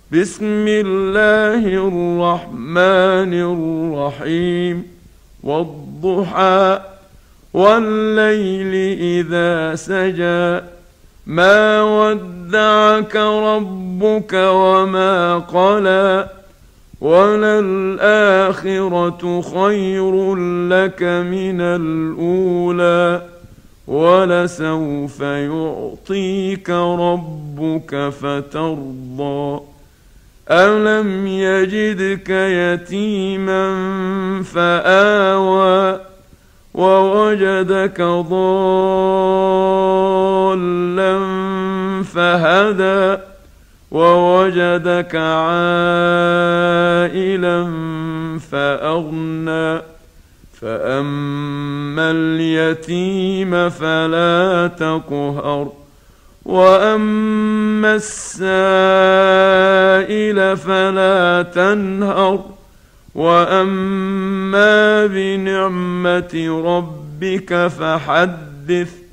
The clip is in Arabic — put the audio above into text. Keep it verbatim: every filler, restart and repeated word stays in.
بسم الله الرحمن الرحيم والضحى والليل إذا سجى ما ودعك ربك وما قلى وللآخرة خير لك من الأولى ولسوف يعطيك ربك فترضى ألم يجدك يتيما فآوى ووجدك ضالا فهدى ووجدك عائلا فأغنى فأما اليتيم فلا تقهر وأما السائل فلا تنهر وأما بنعمة ربك فحدث